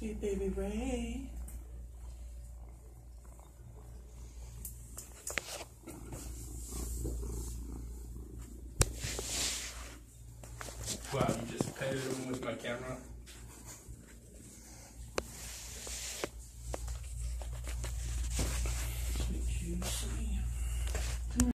Sweet baby Ray. Wow, you just petted him with my camera? Sweet juice.